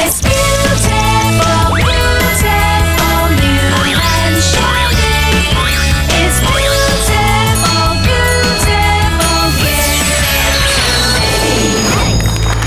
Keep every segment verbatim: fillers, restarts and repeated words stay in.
It's beautiful, beautiful, new and shiny. It's beautiful, beautiful, give it to me.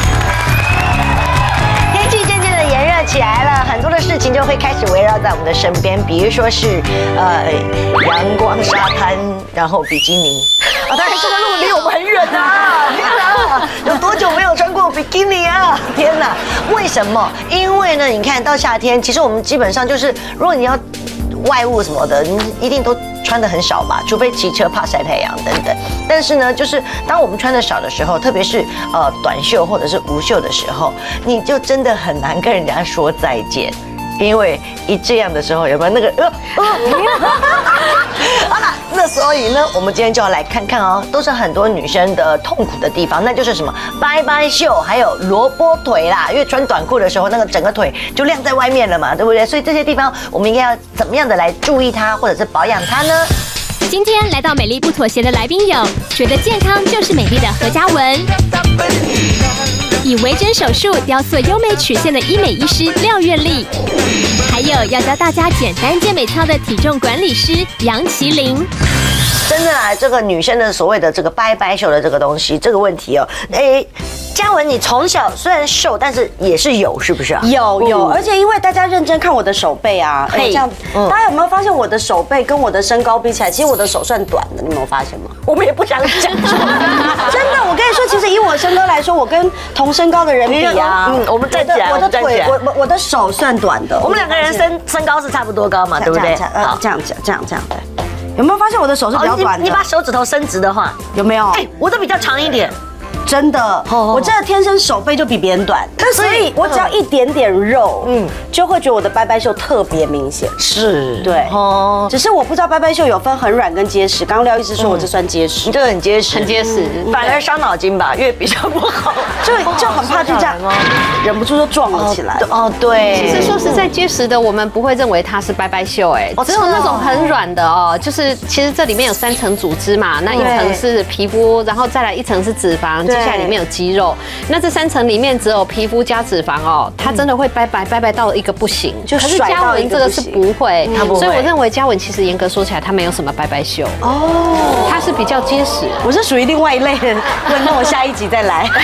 天气渐渐的炎热起来了，很多的事情就会开始围绕在我们的身边，比如说是呃阳光、沙滩，然后比基尼。啊，当然这个路离我们很远啊！天哪，有多久没有穿过比基尼啊？天哪，为什么？因为呢，你看到夏天，其实我们基本上就是，如果你要外务什么的，你一定都穿的很少嘛，除非骑车怕晒太阳等等。但是呢，就是当我们穿的少的时候，特别是呃短袖或者是无袖的时候，你就真的很难跟人家说再见。因为一这样的时候，有没有那个呃呃？好了，那所以呢，我们今天就要来看看哦，都是很多女生的痛苦的地方，那就是什么拜拜袖，还有萝卜腿啦。因为穿短裤的时候，那个整个腿就晾在外面了嘛，对不对？所以这些地方我们应该要怎么样的来注意它，或者是保养它呢？ 今天来到美丽不妥协的来宾有，觉得健康就是美丽的何嘉文，以微整手术雕塑优美曲线的医美医师廖月丽，还有要教大家简单健美操的体重管理师杨麒麟。 真的啊，这个女生的所谓的这个拜拜袖的这个东西，这个问题哦，哎，嘉文，你从小虽然瘦，但是也是有，是不是啊？ 有有，而且因为大家认真看我的手背啊，哎，这样，大家有没有发现我的手背跟我的身高比起来，其实我的手算短的，你有没有发现吗？ 我们也不想讲，真的，我跟你说，其实以我身高来说，我跟同身高的人比啊， 嗯，我们站起来， 我的腿，我我我的手算短的， 我们两个人身身高是差不多高嘛，对不对？ 好，这样这样这样这样，对。有没有发现我的手是比较短的？ 你把手指头伸直的话， 有没有？ 哎，我的比较长一点。 真的，我真的天生手背就比别人短，所以我只要一点点肉，嗯，就会觉得我的拜拜袖特别明显。 是， 对，哦，只是我不知道拜拜袖有分很软跟结实。刚刚廖医师说我这算结实， 你这个很结实， 很结实， 反而伤脑筋吧，因为比较不好， 就就很怕就这样，忍不住就撞了起来。 哦，对。 其实说实在，结实的我们不会认为它是拜拜袖，哎，只有那种很软的哦，就是其实这里面有三层组织嘛，那一层是皮肤，然后再来一层是脂肪，接下来里面有肌肉。那这三层里面只有皮肤加脂肪哦，它真的会拜拜拜拜到一个不行。可是嘉文这个是不会，所以我认为嘉文其实严格说起来，他没有什么拜拜袖哦，他是比较结实。 我是属于另外一类的，那我下一集再来。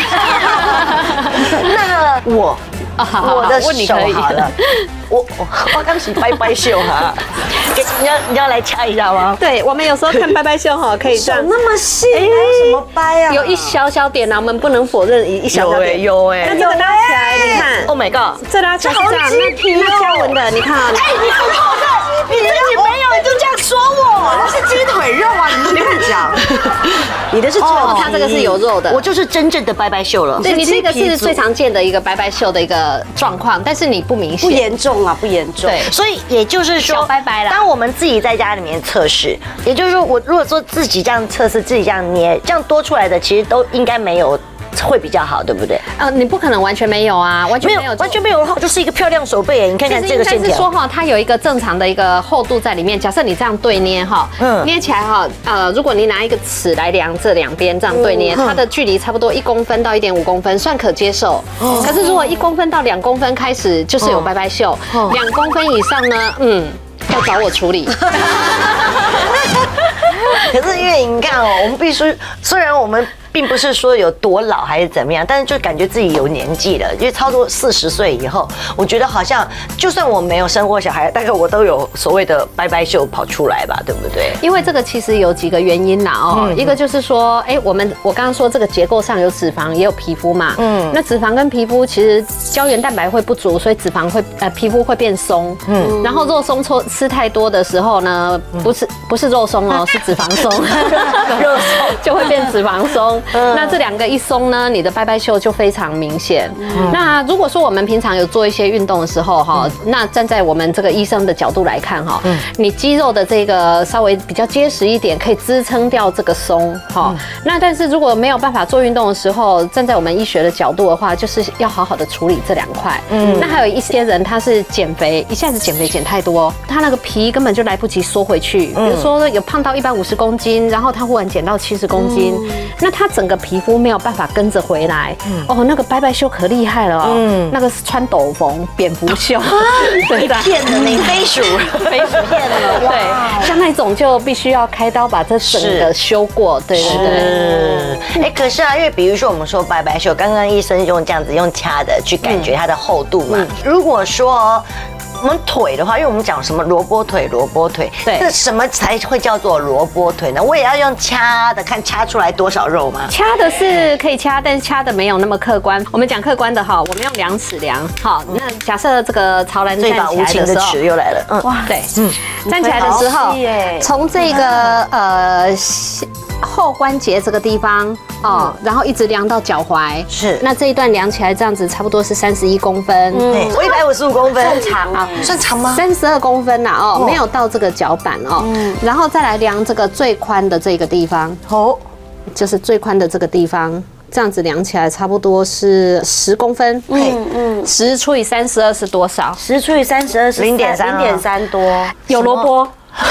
那我。我的手好了，我我我刚洗拜拜袖哈，你要你要来掐一下吗？ 对，我们有时候看拜拜袖哈，可以这样， 那么细，还有什么掰啊？ 有一小小点啊，我们不能否认一小小点， 有哎， 那这个拉起来，你看 ，Oh my god， 这拉起来是这样，那嘉文的，你看，哎， 你很过分，你自己没有，你就这样说我， 那是鸡腿肉啊，你都乱讲，你的是哦，它这个是有肉的， 我就是真正的拜拜袖了， 对你这个是最常见的一个拜拜袖的一个状况，但是你不明显， 不严重啊，不严重。 对， 所以也就是说， 小拜拜啦。 当我们自己在家里面测试，也就是说，我如果说自己这样测试，自己这样捏，这样多出来的其实都应该没有。会比较好，对不对？ 呃，你不可能完全没有啊，完全没有， 完全没有的话，就是一个漂亮手背。你看看这个线条。 应该是说哈，它有一个正常的一个厚度在里面。假设你这样对捏哈，嗯，捏起来哈，呃，如果你拿一个尺来量这两边这样对捏，它的距离差不多一公分到一点五公分，算可接受。可是如果一公分到两公分开始，就是有拜拜袖；两公分以上呢，嗯，要找我处理。 可是因为你看哦，我们必须，虽然我们并不是说有多老还是怎么样，但是就感觉自己有年纪了，因为超过四十岁以后，我觉得好像就算我没有生过小孩，大概我都有所谓的拜拜袖跑出来吧，对不对？ 因为这个其实有几个原因啦哦，嗯、一个就是说，哎，我们我刚刚说这个结构上有脂肪也有皮肤嘛，嗯，那脂肪跟皮肤其实胶原蛋白会不足，所以脂肪会呃皮肤会变松，嗯，然后肉松吃吃太多的时候呢，不是不是肉松哦，是脂肪松，肉松就会变脂肪松。那这两个一松呢，你的拜拜袖就非常明显。那如果说我们平常有做一些运动的时候哈，那站在我们这个医生的角度来看哈，你肌肉的这个稍微比较结实一点，可以支撑掉这个松哈。那但是如果没有办法做运动的时候，站在我们医学的角度的话，就是要好好的处理里这两块。嗯，那还有一些人他是减肥，一下子减肥减太多，他那个皮根本就来不及缩回去。比如说有胖到一百五十公斤，然后他忽然减到七十公斤，那他整个皮肤没有办法跟着回来。哦，那个拜拜袖可厉害了哦，那个是穿斗篷蝙蝠袖， 对的，骗了你飞鼠， 飞鼠骗了，对，像那种就必须要开刀把这整个修过，对对对。 哎，可是啊，因为比如说我们说拜拜袖，刚刚医生用这样子用掐的去感觉它的厚度嘛，如果说。我们腿的话，因为我们讲什么萝卜腿，萝卜腿， 对， 那什么才会叫做萝卜腿呢？我也要用掐的，看掐出来多少肉吗？ 掐的是可以掐，但是掐的没有那么客观。我们讲客观的哈，我们用量尺量。好，那假设这个曹兰站起来的时候， 这把无情的尺又来了。嗯， 哇，对，嗯，站起来的时候，从这个呃后关节这个地方哦，然后一直量到脚踝， 是。 那这一段量起来这样子，差不多是三十一公分。 嗯，我一百五十五公分， 算长啊， 算长吗？ 三十二公分呐，哦，没有到这个脚板哦。然后再来量这个最宽的这个地方，哦，就是最宽的这个地方。这样子量起来差不多是十公分，嗯嗯，十除以三十二是多少？ 十除以三十二是零点三， 零点三多， 有萝卜。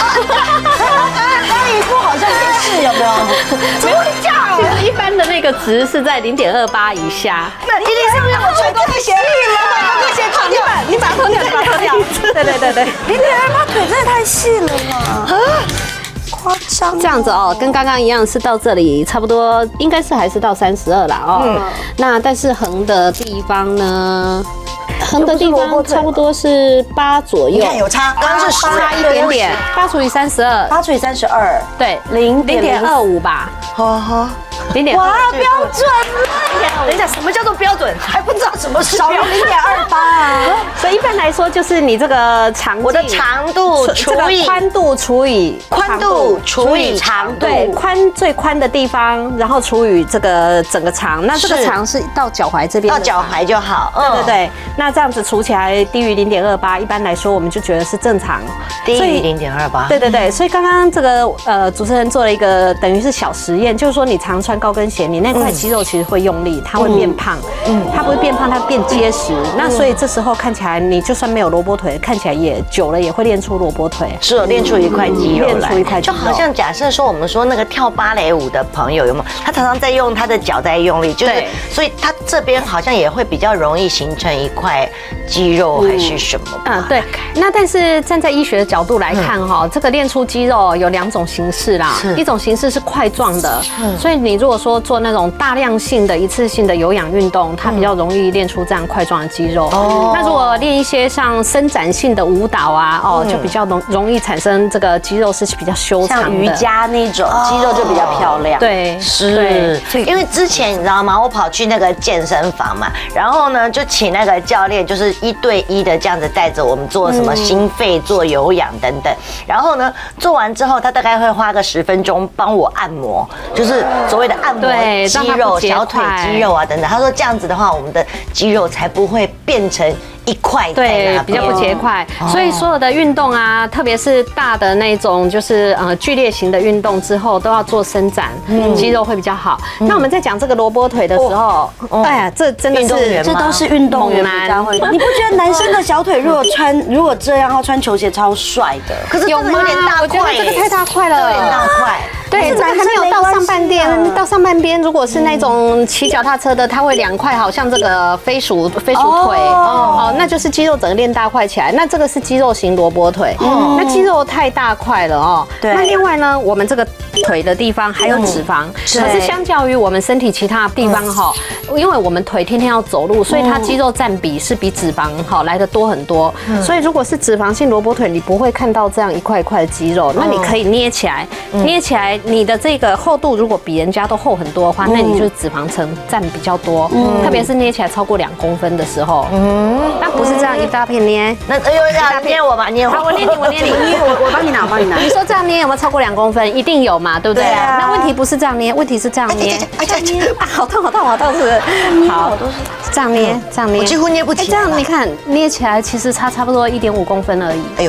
那一副好像电视有没有？怎么会这样？ 其实一般的那个值是在零点二八以下。 那一定是让我吹太斜了，那些脱掉， 你把它脱掉，你把它脱掉。对对对对， 零点二八腿真的太细了嘛！夸张， 这样子哦，跟刚刚一样是到这里，差不多应该是还是到三十二啦哦。嗯、那但是横的地方呢？横的地方差不多是八左右， 你看有差，刚刚是十差一点点，八除以三十二， 八除以三十二， 对，零零点二五吧， 哈哈， 零点哇，标准了！ 等一下，什么叫做标准？还不知道什么是少于零点二八啊。 所以一般来说，就是你这个长我的长度除以宽度除以宽度除以长度， 对，宽最宽的地方，然后除以这个整个长，那这个长是到脚踝这边， 到脚踝就好。 对对对，那这样子除起来低于零点二八，一般来说我们就觉得是正常。 低于零点二八。 对对对，所以刚刚这个呃主持人做了一个等于是小实验，就是说你常穿高跟鞋，你那块肌肉其实会用力，它会变胖，嗯，它不会变胖，它变结实。那所以这时候看起来你就算没有萝卜腿，看起来也久了也会练出萝卜腿， 是练出一块肌肉来， 练出一块肌肉。 就好像假设说我们说那个跳芭蕾舞的朋友有没有？他常常在用他的脚在用力，就是所以他这边好像也会比较容易形成一块肌肉还是什么？ 嗯，对。那但是站在医学的角度来看哈，这个练出肌肉有两种形式啦，一种形式是块状的，所以你如果说做那种大量性的一次性的有氧运动，它比较容易练出这样块状的肌肉。那如果练一些像伸展性的舞蹈啊，哦，就比较容容易产生这个肌肉是比较修长的， 像瑜伽那种肌肉就比较漂亮。 对， 是。因为之前你知道吗？我跑去那个健身房嘛，然后呢就请那个教练就是一对一的这样子带着我们做什么心肺、做有氧等等。然后呢做完之后，他大概会花个十分钟帮我按摩，就是所谓的按摩肌肉、小腿肌肉啊等等。他说这样子的话，我们的肌肉才不会变成一块， 对，比较不结块。所以所有的运动啊，特别是大的那种，就是呃剧烈型的运动之后，都要做伸展，肌肉会比较好。那我们在讲这个萝卜腿的时候，哎呀，这真的是这都是运动员比较会。你不觉得男生的小腿如果穿如果这样，要穿球鞋超帅的？ 可是有吗？有点大块， 我觉得这个太大块了， 有点大块。 对，在还没有到上半边，到上半边，如果是那种骑脚踏车的，它会两块，好像这个飞鼠飞鼠腿哦，那就是肌肉整个练大块起来。那这个是肌肉型萝卜腿，那肌肉太大块了哦。对。那另外呢，我们这个腿的地方还有脂肪，可是相较于我们身体其他地方哈，因为我们腿天天要走路，所以它肌肉占比是比脂肪哈来的多很多。所以如果是脂肪性萝卜腿，你不会看到这样一块一块的肌肉，那你可以捏起来，捏起来。你的这个厚度如果比人家都厚很多的话，那你就是脂肪层占比较多，特别是捏起来超过两公分的时候，嗯，那不是这样一大片捏， 那又要捏我吧，捏我， 好，我捏你，我捏你， 我我帮你拿，我帮你拿。 你说这样捏有没有超过两公分？一定有嘛，对不对？那问题不是这样捏，问题是这样捏， 哎呀， 啊，好痛好痛好痛，是不是？好，这样捏，这样捏， 我几乎捏不起。 这样你看捏起来其实差差不多一点五公分而已。哎呦。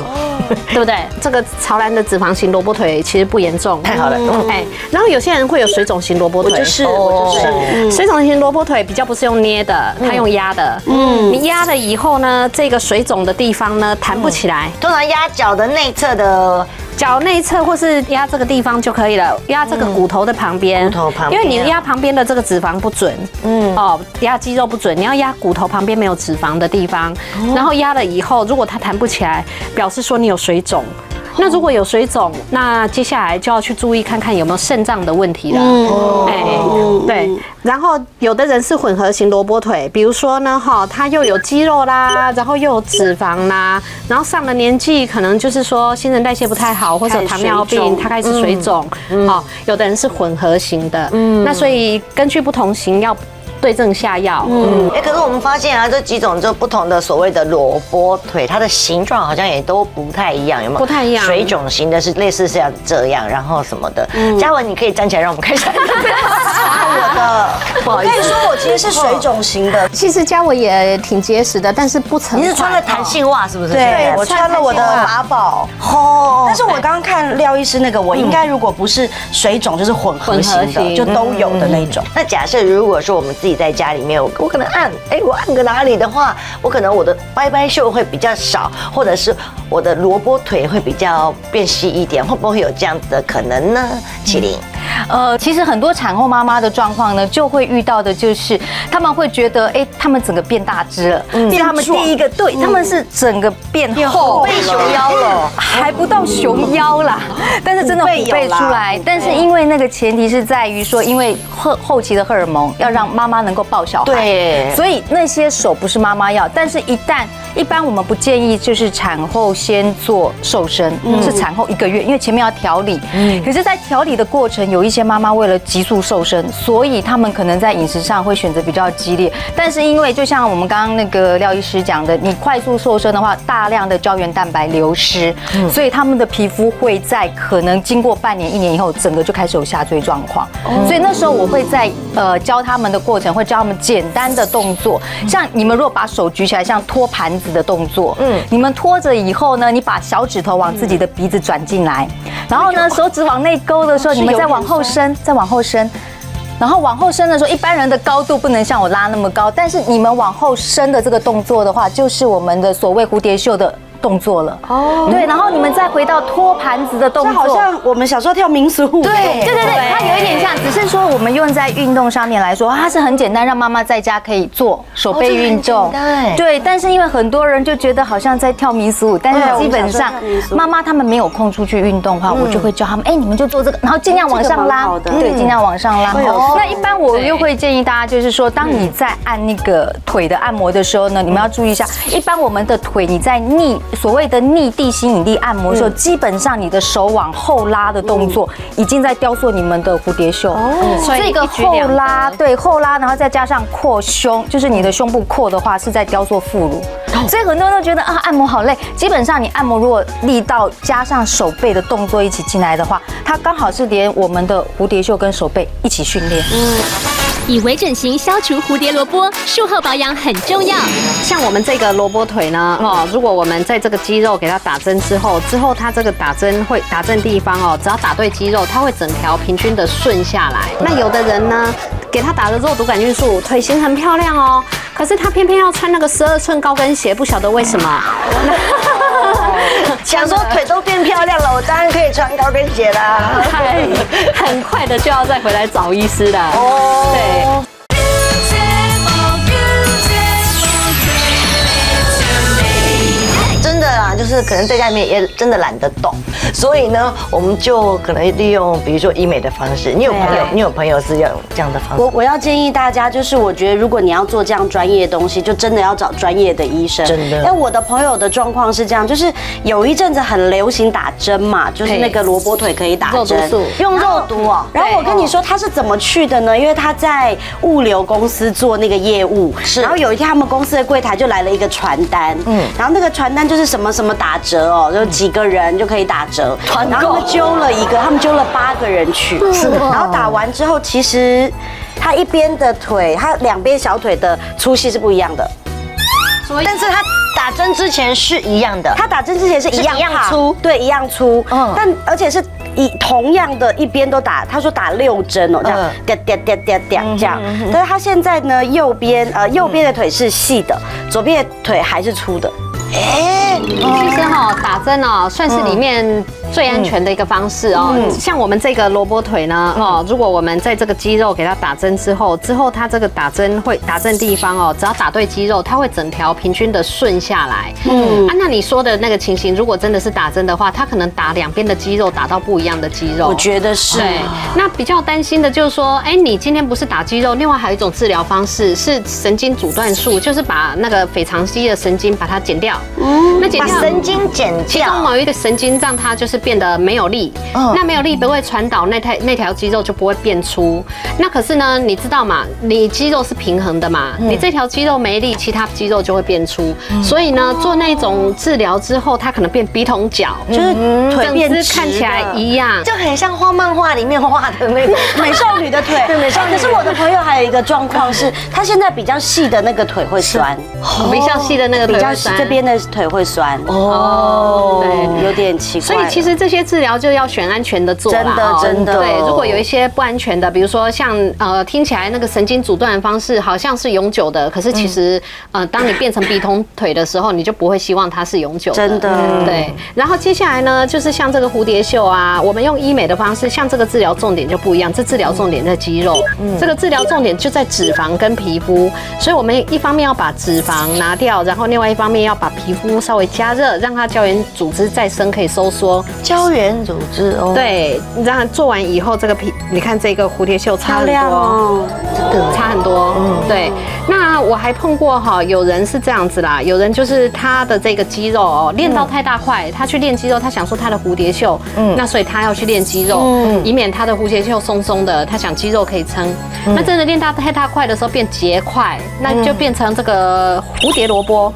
对不对？这个潮蓝的脂肪型萝卜腿其实不严重， 太好了。 哎，然后有些人会有水肿型萝卜腿， 我就是我就是。 水肿型萝卜腿比较不是用捏的，它用压的。嗯，你压了以后呢，这个水肿的地方呢弹不起来。 通常压脚的内侧的。 脚内侧或是压这个地方就可以了，压这个骨头的旁边， 骨头旁边， 因为你压旁边的这个脂肪不准，嗯，哦，压肌肉不准，你要压骨头旁边没有脂肪的地方，然后压了以后，如果它弹不起来，表示说你有水肿。那如果有水肿，那接下来就要去注意看看有没有肾脏的问题了。哎，对。然后有的人是混合型萝卜腿，比如说呢，哈，他又有肌肉啦，然后又有脂肪啦，然后上了年纪，可能就是说新陈代谢不太好，或者糖尿病，他开始水肿。好，有的人是混合型的，那所以根据不同型要对症下药。 嗯，哎，可是我们发现啊，这几种就不同的所谓的萝卜腿，它的形状好像也都不太一样，有没有？ 不太一样。 水肿型的是类似像这样，然后什么的。嘉文，你可以站起来让我们看一下。我的， 不好意思，我跟你说，我其实是水肿型的。 其实嘉文也挺结实的，但是不成。 你是穿了弹性袜是不是？ 对，我穿了我的马宝。哦。但是我刚刚看廖医师那个，我应该如果不是水肿，就是混合型的，就都有的那种。 那假设如果说我们自己在家里面，我我可能按，哎，我按个哪里的话，我可能我的拜拜袖会比较少，或者是我的萝卜腿会比较变细一点，会不会有这样子的可能呢？麒麟。 呃，其实很多产后妈妈的状况呢，就会遇到的就是他们会觉得，哎，他们整个变大只了，嗯，他们第一个，对，他们是整个变厚， 被熊腰了， 还不到熊腰啦，但是真的虎背出来。但是因为那个前提是在于说，因为后后期的荷尔蒙要让妈妈能够抱小孩，对，所以那些手不是妈妈要，但是一旦一般我们不建议就是产后先做瘦身，是产后一个月，因为前面要调理，嗯，可是，在调理的过程有一些妈妈为了急速瘦身，所以他们可能在饮食上会选择比较激烈。但是因为就像我们刚刚那个廖医师讲的，你快速瘦身的话，大量的胶原蛋白流失，所以他们的皮肤会在可能经过半年、一年以后，整个就开始有下坠状况。所以那时候我会在呃教他们的过程，会教他们简单的动作，像你们如果把手举起来，像托盘子的动作，嗯，你们托着以后呢，你把小指头往自己的鼻子转进来，然后呢，手指往内勾的时候，你们再往后伸，再往后伸。然后往后伸的时候，一般人的高度不能像我拉那么高，但是你们往后伸的这个动作的话，就是我们的所谓蝴蝶袖的动作了。哦，对，然后你们再回到托盘子的动作， 好像我们小时候跳民俗舞。 对对对对，它有一点像，只是说我们用在运动上面来说，它是很简单，让妈妈在家可以做手背运动。对，但是因为很多人就觉得好像在跳民俗舞，但是基本上妈妈他们没有空出去运动的话，我就会教他们，哎，你们就做这个，然后尽量往上拉，对，尽量往上拉。那一般我又会建议大家，就是说，当你在按那个腿的按摩的时候呢，你们要注意一下，一般我们的腿你在逆所谓的逆地心引力按摩的时候，基本上你的手往后拉的动作，已经在雕塑你们的蝴蝶袖。哦，所以这个后拉，对后拉，然后再加上扩胸，就是你的胸部扩的话，是在雕塑副乳。所以很多人都觉得啊，按摩好累。基本上你按摩如果力道加上手背的动作一起进来的话，它刚好是连我们的蝴蝶袖跟手背一起训练。嗯。 以微整形消除蝴蝶萝卜，术后保养很重要。 像我们这个萝卜腿呢，哦，如果我们在这个肌肉给它打针之后，之后它这个打针会打针地方哦，只要打对肌肉，它会整条平均的顺下来。那有的人呢，给他打了肉毒杆菌素，腿型很漂亮哦，可是他偏偏要穿那个十二寸高跟鞋，不晓得为什么。 想说腿都变漂亮了，我当然可以穿高跟鞋啦。 很快的就要再回来找医师了。哦，对。 真的啊，就是可能在家里面也真的懒得动，所以呢，我们就可能利用比如说医美的方式。你有朋友，你有朋友是要用这样的方式？ 我我要建议大家，就是我觉得如果你要做这样专业的东西，就真的要找专业的医生。 真的。 因为我的朋友的状况是这样，就是有一阵子很流行打针嘛，就是那个萝卜腿可以打针，用肉毒哦。然后我跟你说他是怎么去的呢？因为他在物流公司做那个业务，是。然后有一天他们公司的柜台就来了一个传单，嗯，然后那个传单就是什么什么打折哦，就几个人就可以打折。然后他们揪了一个，他们揪了八个人去，然后打完之后，其实他一边的腿，他两边小腿的粗细是不一样的。 所以但是它打针之前是一样的， 他打针之前是一样是一样胖粗对，一样粗， 嗯但而且是以同样的一边都打，他说打六针哦，这样嗯掉掉掉掉掉这样，但是他现在呢，右边呃右边的腿是细的，左边的腿还是粗的。 哎， 其实哈、打针哦，算是里面最安全的一个方式哦。像我们这个萝卜腿呢，哦，如果我们在这个肌肉给它打针之后，之后它这个打针会打针地方哦，只要打对肌肉，它会整条平均的顺下来。嗯啊，那你说的那个情形，如果真的是打针的话，它可能打两边的肌肉，打到不一样的肌肉。 我觉得是。 对，那比较担心的就是说，哎，你今天不是打肌肉，另外还有一种治疗方式是神经阻断术，就是把那个腓肠肌的神经把它剪掉。嗯，那剪把掉神经剪其中掉， 某一个神经让它就是变得没有力， 嗯那没有力不会传导那条那条肌肉就不会变粗。那可是呢，你知道嘛，你肌肉是平衡的嘛，你这条肌肉没力，其他肌肉就会变粗。所以呢，做那种治疗之后，它可能变笔筒脚， 就是腿变直整只看起来一样。 就很像画漫画里面画的那个美少女的腿， 对美少女可是我的朋友还有一个状况是，她现在比较细的那个腿会酸， 比较细的那个比较腿会酸细这边的腿会酸， 哦， 对。 有点奇怪。 所以其实这些治疗就要选安全的做啦， 真的哦真的对。如果有一些不安全的，比如说像呃听起来那个神经阻断的方式好像是永久的，可是其实呃当你变成笔筒腿的时候，你就不会希望它是永久的。 真的对。然后接下来呢，就是像这个蝴蝶袖啊，我们用医美的方式，像这个治疗重点就不一样，这治疗重点在肌肉，这个治疗重点就在脂肪跟皮肤，所以我们一方面要把脂肪拿掉，然后另外一方面要把皮肤稍微加热，让它胶原组织再生可以收缩。 胶原组织哦，， 对，让它做完以后，这个皮，你看这个蝴蝶袖差漂很多， 亮哦， 真的差很多。嗯，对。那我还碰过哈，有人是这样子啦，有人就是他的这个肌肉哦练到太大块，他去练肌肉，他想说他的蝴蝶袖，嗯，那所以他要去练肌肉，嗯，以免他的蝴蝶袖松松的，他想肌肉可以撑。那真的练到太大块的时候变结块，那就变成这个蝴蝶萝卜。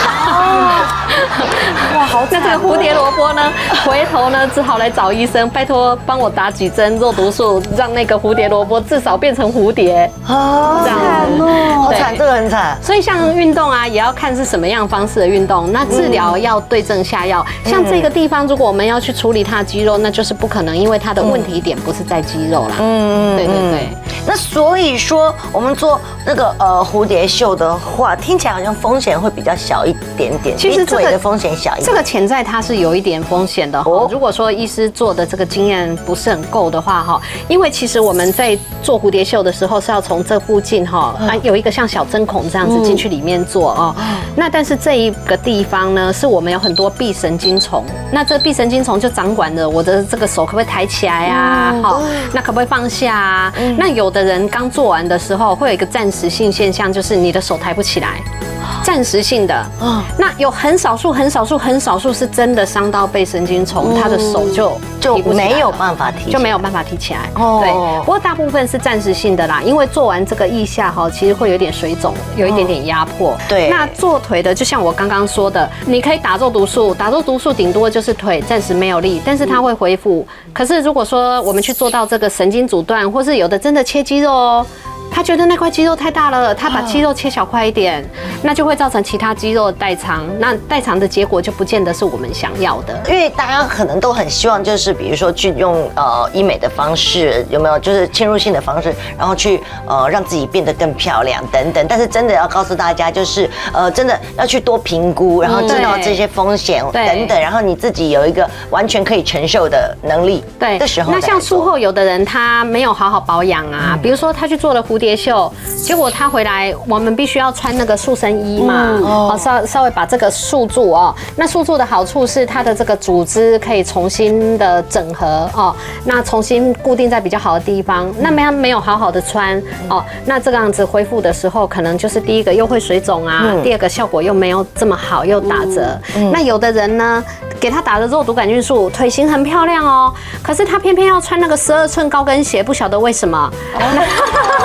哇，好！那这个蝴蝶萝卜呢，回头呢只好来找医生，拜托帮我打几针肉毒素，让那个蝴蝶萝卜至少变成蝴蝶。 哦， 这样子好惨，这个很惨。 所以像运动啊，也要看是什么样方式的运动。那治疗要对症下药。像这个地方，如果我们要去处理它的肌肉，那就是不可能，因为它的问题点不是在肌肉啦。嗯，对对对。 那所以说，我们做那个呃蝴蝶袖的话，听起来好像风险会比较小一点点， 其实这个比腿的风险小一点。 这个潜在它是有一点风险的哦。如果说医师做的这个经验不是很够的话哈，因为其实我们在做蝴蝶袖的时候是要从这附近哈啊有一个像小针孔这样子进去里面做哦。那但是这一个地方呢，是我们有很多臂神经丛，那这臂神经丛就掌管着我的这个手可不可以抬起来啊，好，那可不可以放下啊？那有的人刚做完的时候会有一个暂时性现象，就是你的手抬不起来。暂时性的，那有很少数、很少数、很少数是真的伤到背神经丛，他的手就就提不起来了没有办法提， 就没有办法提起来。 哦对，不过大部分是暂时性的啦，因为做完这个腋下哈，其实会有点水肿，有一点点压迫。 对那做腿的，就像我刚刚说的，你可以打肉毒素，打肉毒素顶多就是腿暂时没有力，但是它会恢复。可是如果说我们去做到这个神经阻断，或是有的真的切肌肉哦。他觉得那块肌肉太大了，他把肌肉切小块一点，那就会造成其他肌肉的代偿，那代偿的结果就不见得是我们想要的。 因为大家可能都很希望，就是比如说去用呃医美的方式，有没有就是侵入性的方式，然后去呃让自己变得更漂亮等等。但是真的要告诉大家，就是呃真的要去多评估，然后知道这些风险等等，然后你自己有一个完全可以承受的能力。 对， 这时候那像术后有的人他没有好好保养啊，比如说他去做了蝴蝶袖，结果他回来，我们必须要穿那个塑身衣嘛，哦，稍稍微把这个束住哦。那束住的好处是它的这个组织可以重新的整合哦，那重新固定在比较好的地方。那没没有好好的穿哦，那这个样子恢复的时候，可能就是第一个又会水肿啊，第二个效果又没有这么好，又打折。那有的人呢，给他打了肉毒杆菌素，腿型很漂亮哦，可是他偏偏要穿那个十二寸高跟鞋，不晓得为什么。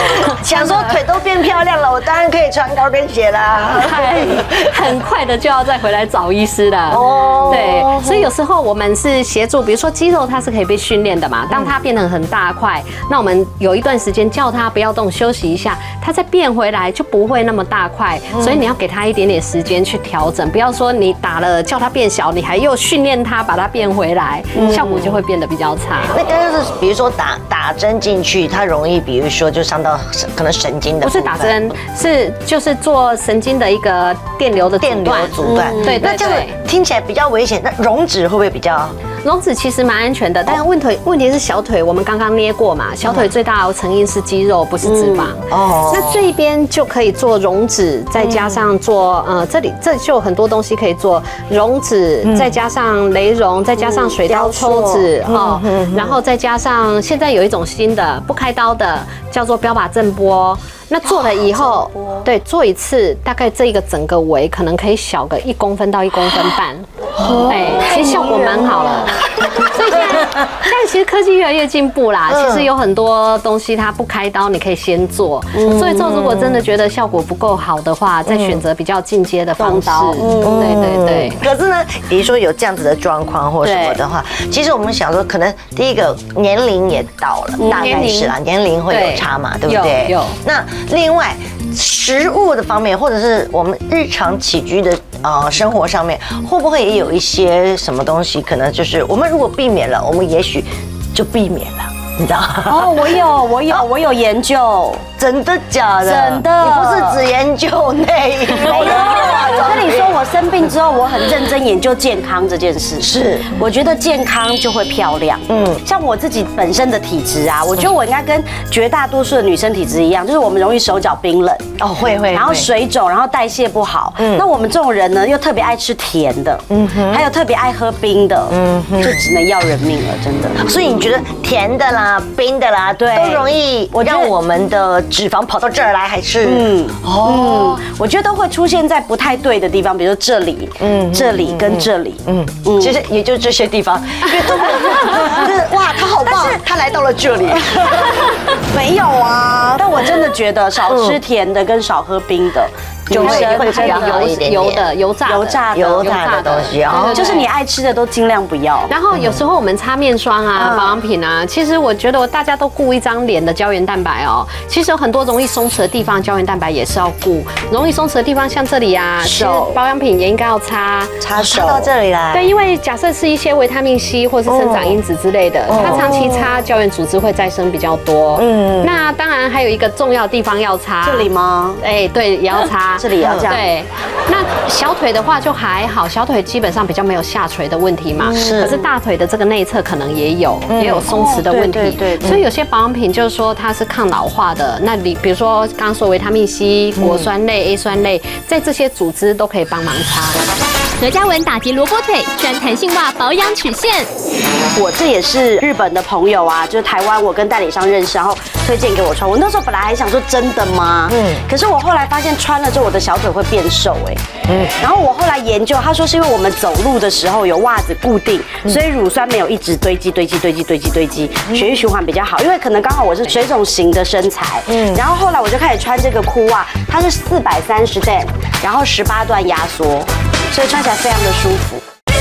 想说腿都变漂亮了，我当然可以穿高跟鞋啦。 很快的就要再回来找医师了。哦，对，所以有时候我们是协助，比如说肌肉它是可以被训练的嘛，当它变得很大块，那我们有一段时间叫它不要动，休息一下，它再变回来就不会那么大块。所以你要给它一点点时间去调整，不要说你打了叫它变小，你还又训练它把它变回来，效果就会变得比较差。 那但是比如说打打针进去，它容易比如说就伤到可能神经的。 不是打针，是就是做神经的一个电流的电流阻断。对，那这样子听起来比较危险。那溶脂会不会比较？ 溶脂其实蛮安全的，但是问题问题是小腿，我们刚刚捏过嘛，小腿最大的成因是肌肉，不是脂肪。哦，那这一边就可以做溶脂，再加上做呃这里这就有很多东西可以做溶脂，再加上雷溶，再加上水刀抽脂哦，然后再加上现在有一种新的不开刀的叫做标靶震波。那做了以后，对，做一次大概这个整个围可能可以小个一公分到一公分半，哎，其实效果蛮好了。所以现在现在其实科技越来越进步啦，其实有很多东西它不开刀，你可以先做。所以做如果真的觉得效果不够好的话，再选择比较进阶的方式。对对对。 可是呢，比如说有这样子的状况或什么的话，其实我们想说，可能第一个年龄也到了，大概是啦，年龄会有差嘛，对不对？有。那另外，食物的方面，或者是我们日常起居的呃生活上面，会不会也有一些什么东西，可能就是我们如果避免了，我们也许就避免了，你知道吗？ 哦，我有，我有，我有研究， 真的假的？ 真的， 你不是只研究内衣？ 没有，我跟你说，我生病之后，我很认真研究健康这件事。是，我觉得健康就会漂亮。嗯，像我自己本身的体质啊，我觉得我应该跟绝大多数的女生体质一样，就是我们容易手脚冰冷。 哦，会会。 然后水肿，然后代谢不好。嗯，那我们这种人呢，又特别爱吃甜的，嗯哼，还有特别爱喝冰的，嗯哼，就只能要人命了，真的。 所以你觉得甜的啦、冰的啦，对，都容易让我们的脂肪跑到这儿来，还是嗯哦，我觉得都会出现在不太对的地方，比如说这里，嗯，这里跟这里，嗯嗯，其实也就这些地方，因为都就是哇，他好棒，他来到了这里， 没有啊，但我真的觉得少吃甜的跟少喝冰的。 就会会比较好一点油的、油炸、 油炸、 油炸的东西啊， 就是你爱吃的都尽量不要。 然后有时候我们擦面霜啊、保养品啊，其实我觉得大家都顾一张脸的胶原蛋白哦，其实有很多容易松弛的地方，胶原蛋白也是要顾。容易松弛的地方像这里啊，手保养品也应该要擦擦手到这里来。 对，因为假设是一些维他命 C 或是生长因子之类的，它长期擦胶原组织会再生比较多。嗯，那当然还有一个重要的地方要擦， 这里吗？ 哎，对，也要擦。 这里也要这样。 对，那小腿的话就还好，小腿基本上比较没有下垂的问题嘛。是。可是大腿的这个内侧可能也有，也有松弛的问题。对对。所以有些保养品就是说它是抗老化的，那你比如说刚刚说维他命 C、果酸类、A 酸类，在这些组织都可以帮忙擦。 何嘉文打击萝卜腿，专弹性袜保养曲线。 我这也是日本的朋友啊，就是台湾我跟代理商认识，然后推荐给我穿。我那时候本来还想说真的吗？嗯。可是我后来发现穿了之后我的小腿会变瘦哎。嗯。然后我后来研究，他说是因为我们走路的时候有袜子固定，所以乳酸没有一直堆积堆积堆积堆积堆积，血液循环比较好。因为可能刚好我是水肿型的身材。嗯。然后后来我就开始穿这个裤袜，它是四百三十 D， 然后十八段压缩，所以穿起来非常的舒服。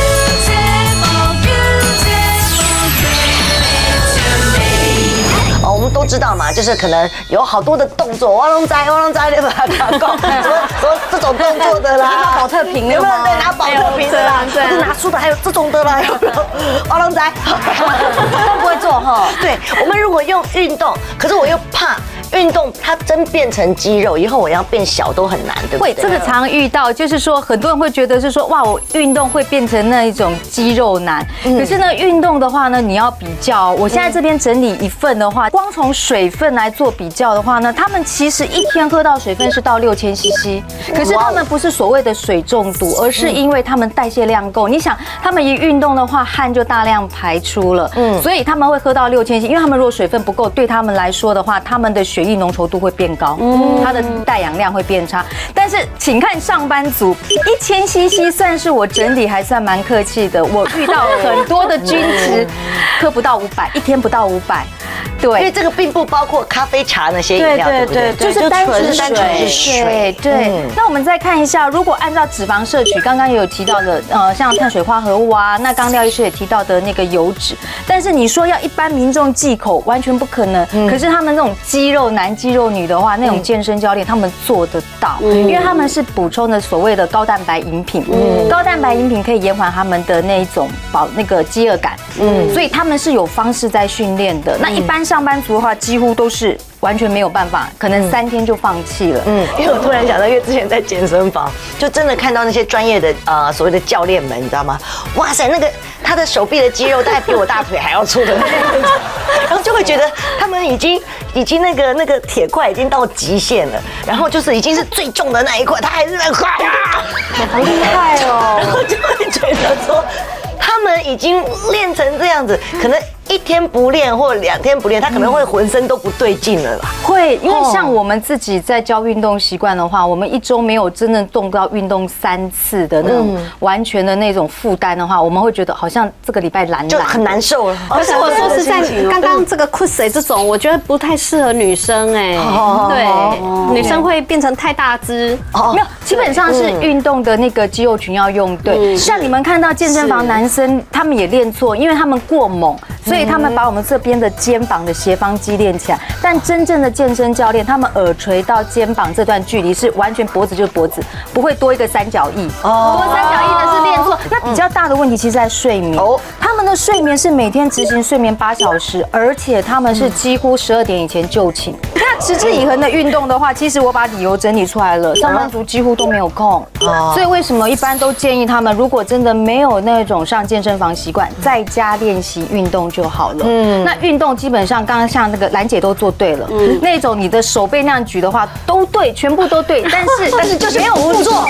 哦，我们都知道嘛，就是可能有好多的动作，挖龙栽、挖龙栽，对吧？什么什么这种动作的啦， 拿保特瓶的吗？对，拿保特瓶的啦，对，拿书的还有这种的啦，挖龙栽都不会做哈。 对，我们如果用运动，可是我又怕。运动它真变成肌肉，以后我要变小都很难，对不对？ 会，这个常遇到，就是说很多人会觉得是说，哇，我运动会变成那一种肌肉男。嗯、可是呢，运动的话呢，你要比较，我现在这边整理一份的话，光从水分来做比较的话呢，他们其实一天喝到水分是到六千 C C， 可是他们不是所谓的水中毒，而是因为他们代谢量够。你想，他们一运动的话，汗就大量排出了，嗯，所以他们会喝到六千 C C， 因为他们如果水分不够，对他们来说的话，他们的血血液浓稠度会变高，它的带氧量会变差。但是请看上班族，一千 C C 算是我整体还算蛮客气的。我遇到很多的均值，喝不到五百，一天不到五百。对， 因为这个并不包括咖啡、茶那些饮料，对不对？ 就是单纯单纯是水。 对，那我们再看一下，如果按照脂肪摄取，刚刚也有提到的，呃，像碳水化合物啊，那刚廖医师也提到的那个油脂，但是你说要一般民众忌口，完全不可能。可是他们那种肌肉男、肌肉女的话，那种健身教练他们做得到，因为他们是补充的所谓的高蛋白饮品，高蛋白饮品可以延缓他们的那一种饱那个饥饿感，嗯，所以他们是有方式在训练的。那一般上班族的话，几乎都是完全没有办法，可能三天就放弃了。嗯， 因为我突然想到，因为之前在健身房，就真的看到那些专业的呃所谓的教练们，你知道吗？哇塞，那个他的手臂的肌肉大概比我大腿还要粗的那种，然后就会觉得他们已经已经那个那个铁块已经到极限了，然后就是已经是最重的那一块，他还是在快啊， 好厉害哦， 然后就会觉得说。他们已经练成这样子，可能一天不练或两天不练，他可能会浑身都不对劲了啦。 会，因为像我们自己在教运动习惯的话，我们一周没有真正动到运动三次的那种完全的那种负担的话，我们会觉得好像这个礼拜懒懒就很难受了。 可是我说实在，刚刚这个酷水这种，我觉得不太适合女生哎。对，女生会变成太大只。 没有，基本上是运动的那个肌肉群要用对。像你们看到健身房男生。他们也练错，因为他们过猛，所以他们把我们这边的肩膀的斜方肌练起来。但真正的健身教练，他们耳垂到肩膀这段距离是完全脖子就是脖子，不会多一个三角翼。多三角翼的是练错。那比较大的问题其实在睡眠。他们的睡眠是每天执行睡眠八小时，而且他们是几乎十二点以前就寝。那持之以恒的运动的话，其实我把理由整理出来了，上班族几乎都没有空。所以为什么一般都建议他们，如果真的没有那种上健身房习惯，在家练习运动就好了。嗯，那运动基本上刚刚像那个兰姐都做对了，嗯，那种你的手背那样举的话都对，全部都对，但是但是就是没有不做。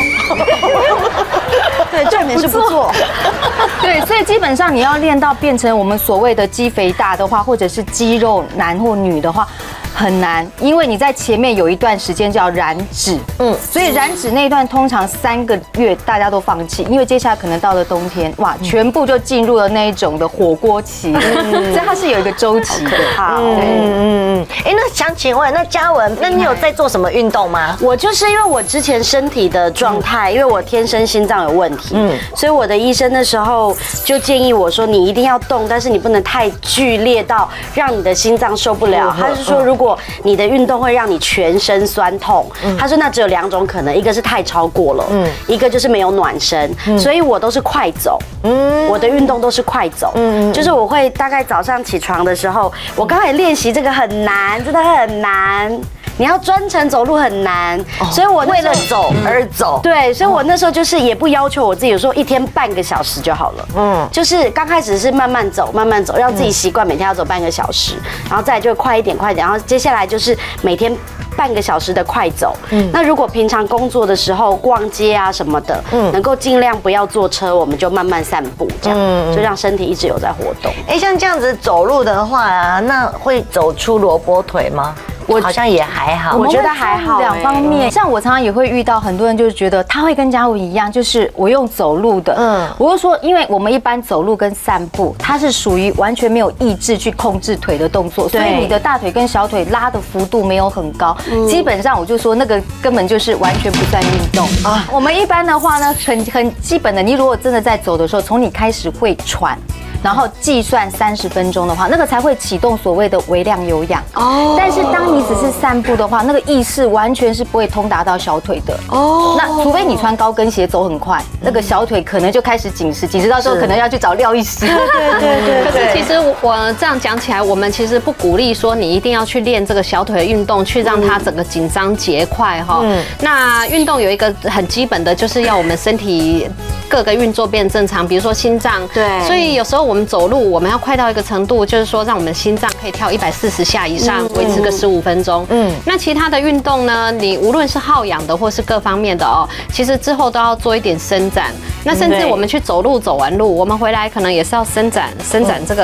对，重点是不做。对，所以基本上你要练到变成我们所谓的肌肥大的话，或者是肌肉男或女的话。很难，因为你在前面有一段时间叫燃脂，嗯，所以燃脂那一段通常三个月大家都放弃，因为接下来可能到了冬天，哇，全部就进入了那一种的火锅期，所以它是有一个周期的。好，嗯嗯嗯，哎，那想请问，那嘉文，那你有在做什么运动吗？ 我就是因为我之前身体的状态，因为我天生心脏有问题，嗯，所以我的医生那时候就建议我说，你一定要动，但是你不能太剧烈到让你的心脏受不了。他是说，如果你的运动会让你全身酸痛，他说那只有两种可能，一个是太超过了，嗯，一个就是没有暖身，所以我都是快走，嗯，我的运动都是快走，嗯，就是我会大概早上起床的时候，我刚才练习这个很难，真的很难。你要专程走路很难，所以我为了走而走。对，所以我那时候就是也不要求我自己，有时候一天半个小时就好了。嗯，就是刚开始是慢慢走，慢慢走，让自己习惯每天要走半个小时，然后再来就快一点，快一点，然后接下来就是每天半个小时的快走。嗯，那如果平常工作的时候逛街啊什么的，嗯，能够尽量不要坐车，我们就慢慢散步，这样就让身体一直有在活动。 哎，像这样子走路的话啊，那会走出萝卜腿吗？我好像也还好， 我觉得还好。 两方面，像我常常也会遇到很多人，就是觉得他会跟嘉文一样，就是我用走路的，嗯，我就说，因为我们一般走路跟散步，它是属于完全没有意志去控制腿的动作，所以你的大腿跟小腿拉的幅度没有很高，基本上我就说那个根本就是完全不算运动啊。我们一般的话呢，很很基本的，你如果真的在走的时候，从你开始会喘。然后计算三十分钟的话，那个才会启动所谓的微量有氧。哦。但是当你只是散步的话，那个意识完全是不会通达到小腿的。哦。那除非你穿高跟鞋走很快，那个小腿可能就开始紧实，紧实到时候可能要去找廖医师。 对对对对。 可是其实我这样讲起来，我们其实不鼓励说你一定要去练这个小腿的运动，去让它整个紧张结块哈。嗯。那运动有一个很基本的，就是要我们身体各个运作变正常，比如说心脏。对。所以有时候我们走路，我们要快到一个程度，就是说让我们心脏可以跳一百四十下以上，维持个十五分钟。嗯，那其他的运动呢？你无论是耗氧的或是各方面的哦，其实之后都要做一点伸展。那甚至我们去走路，走完路，我们回来可能也是要伸展伸展这个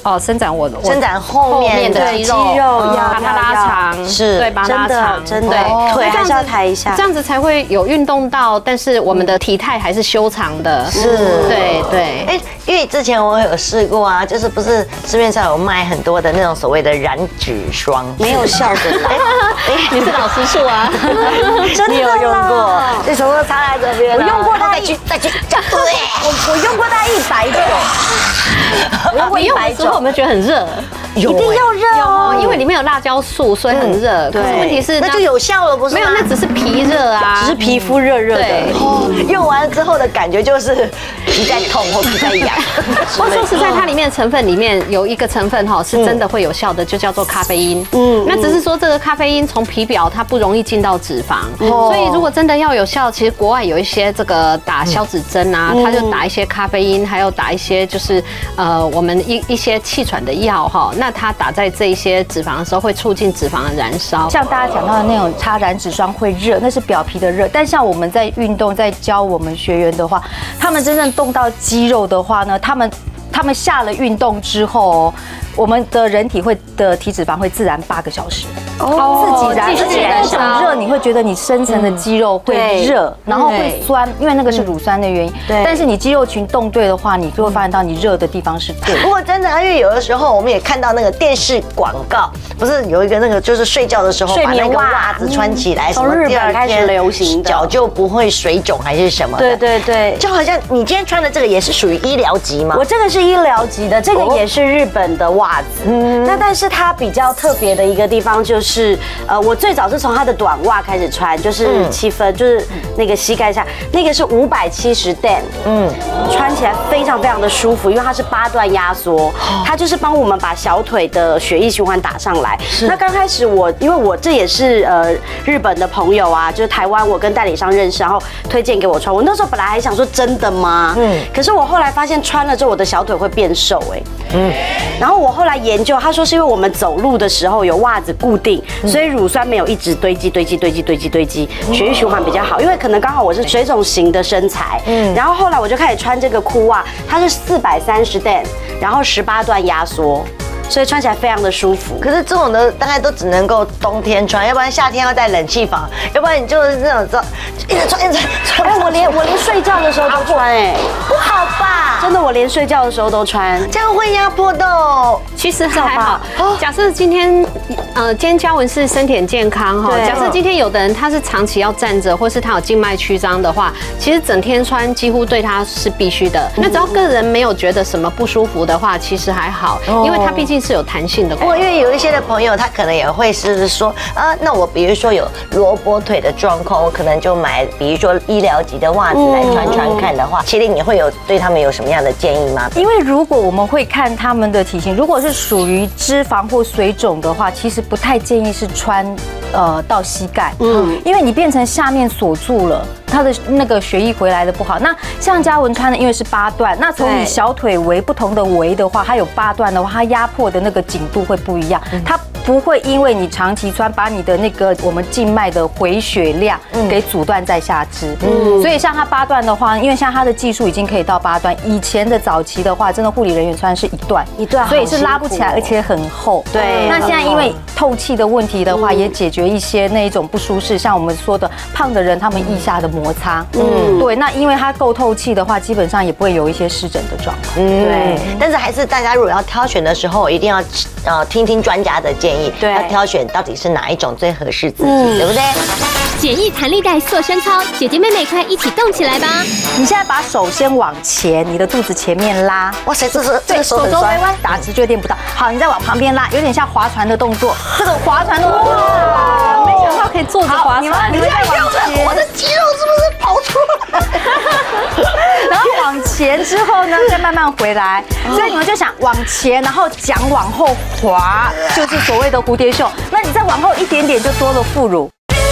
哦，伸展我伸展后面的肌肉， 把它拉长， 是， 对，把它拉长， 真的，腿还是要抬一下， 这样子才会有运动到，但是我们的体态还是修长的。 是， 对对。 哎，因为之前我有试过啊，就是不是市面上有卖很多的那种所谓的燃脂霜， 没有效的啦。 你是老师傅啊？ 真的你有用过？这什么擦在这边？ 我用过， 再去再去，对， 我我用过大概一百种。我用过一百种， 我们觉得很热。 一定要热哦， 因为里面有辣椒素，所以很热。可是问题是， 那就有效了，不是？ 没有，那只是皮热啊， 只是皮肤热热的。 用完了之后的感觉就是皮在痛或皮在痒。 我说实在，它里面成分里面有一个成分哈，是真的会有效的，就叫做咖啡因。嗯，那只是说这个咖啡因从皮表它不容易进到脂肪，所以如果真的要有效，其实国外有一些这个打消脂针啊，它就打一些咖啡因，还有打一些就是呃我们一一些气喘的药哈。那它打在这一些脂肪的时候，会促进脂肪的燃烧。 像大家讲到的那种擦燃脂霜会热，那是表皮的热。但像我们在运动，在教我们学员的话，他们真正动到肌肉的话呢，他们他们下了运动之后，我们的人体会的体脂肪会自燃八个小时。哦，自己燃，自己燃烧热，你会觉得你深层的肌肉会热，然后会酸，因为那个是乳酸的原因。对。但是你肌肉群动对的话，你就会发现到你热的地方是对。 不过真的，因为有的时候我们也看到那个电视广告，不是有一个那个就是睡觉的时候把那个袜子穿起来， 从日本开始流行， 脚就不会水肿还是什么的。 对对对， 就好像你今天穿的这个也是属于医疗级嘛。 我这个是医疗级的，这个也是日本的袜子。嗯。那但是它比较特别的一个地方就是，呃。我最早是从它的短袜开始穿，就是七分，就是那个膝盖下，那个是五百七十 Dan， 嗯，穿起来非常非常的舒服，因为它是八段压缩，它就是帮我们把小腿的血液循环打上来。那刚开始我，因为我这也是呃日本的朋友啊，就是台湾我跟代理商认识，然后推荐给我穿。我那时候本来还想说真的吗？嗯，可是我后来发现穿了之后，我的小腿会变瘦，哎，嗯，然后我后来研究，他说是因为我们走路的时候有袜子固定，所以乳酸没有一直堆积、堆积、堆积、堆积、堆积，血液循环比较好。因为可能刚好我是水肿型的身材，嗯，然后后来我就开始穿这个裤袜，它是四百三十 Dan， 然后十八段压缩。所以穿起来非常的舒服。 可是这种的大概都只能够冬天穿，要不然夏天要带冷气房，要不然你就是这种一直穿一直穿。 哎，我连我连睡觉的时候都穿，哎， 不好吧？ 真的，我连睡觉的时候都穿， 这样会压迫到。 其实还好。假设今天呃，今天嘉文是身体很健康哈。假设今天有的人他是长期要站着，或是他有静脉曲张的话，其实整天穿几乎对他是必须的。那只要个人没有觉得什么不舒服的话，其实还好，因为他毕竟是有弹性的。 不过因为有一些的朋友，他可能也会是说啊，那我比如说有萝卜腿的状况，我可能就买比如说医疗级的袜子来穿穿看的话，麒麟你会有对他们有什么样的建议吗？ 因为如果我们会看他们的体型，如果是属于脂肪或水肿的话，其实不太建议是穿呃到膝盖，嗯，因为你变成下面锁住了。他的那个血液回来的不好。那像嘉文穿的，因为是八段，那从你小腿围不同的围的话，它有八段的话，它压迫的那个紧度会不一样，它不会因为你长期穿，把你的那个我们静脉的回血量给阻断在下肢。嗯，所以像它八段的话，因为像它的技术已经可以到八段，以前的早期的话，真的护理人员穿是一段， 一段， 所以是拉不起来，而且很厚。 对， 那现在因为透气的问题的话，也解决一些那一种不舒适，像我们说的胖的人他们腋下的摩擦。嗯，对，那因为它够透气的话，基本上也不会有一些湿疹的状况。 嗯，对。但是还是大家如果要挑选的时候，一定要呃听听专家的建议，对，要挑选到底是哪一种最合适自己，对不对？ 简易弹力带塑身操，姐姐妹妹快一起动起来吧！ 你现在把手先往前，你的肚子前面拉。 哇塞，这是这个手很酸， 打直就练不到。好，你再往旁边拉，有点像划船的动作。这个划船的哇，没想到可以坐着划船。你们你们再往前， 我的肌肉是不是跑出来？ 然后往前之后呢，再慢慢回来。所以你们就想往前，然后脚往后滑，就是所谓的蝴蝶袖。那你再往后一点点，就多了副乳。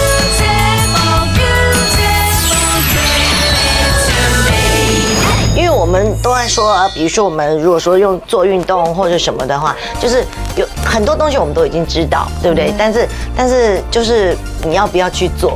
因为我们都在说，比如说我们如果说用做运动或者什么的话，就是有很多东西我们都已经知道，对不对？但是但是就是你要不要去做？